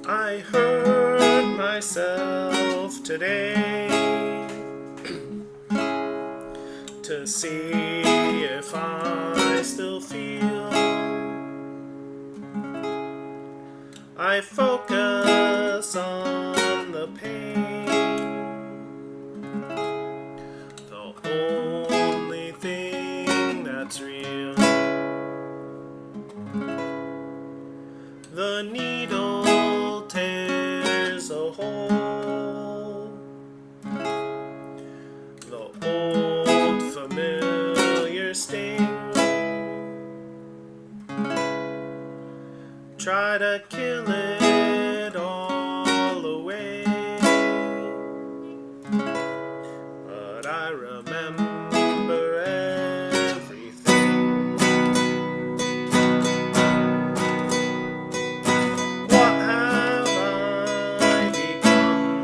I hurt myself today to see if I still feel. I focus on the pain, the only thing that's real. The needle tears a hole, the old familiar sting. Try to kill it all away, but I remember everything. What have I become?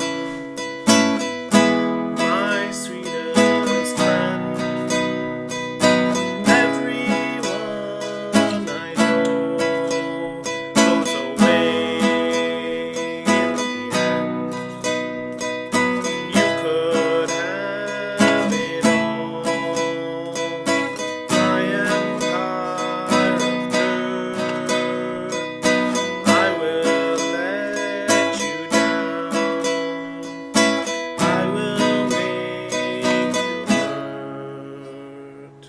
My sweetest friend. Everyone I know goes away in the end. You could have it all, my empire of dirt. I will let you down, I will make you hurt.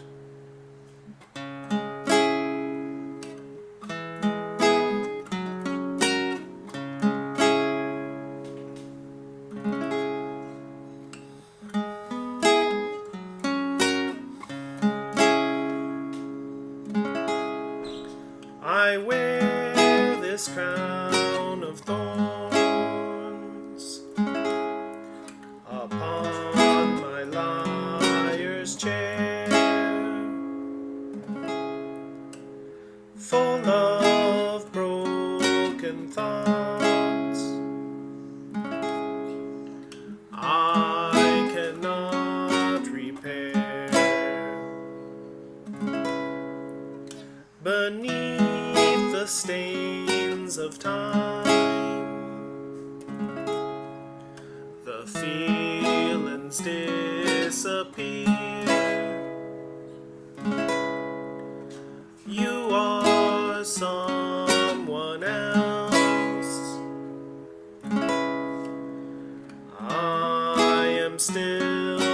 I wear this crown of thorns upon my liar's chair, full of broken thoughts I cannot repair. Beneath the stains of time, the feelings disappear. You are someone else, I am still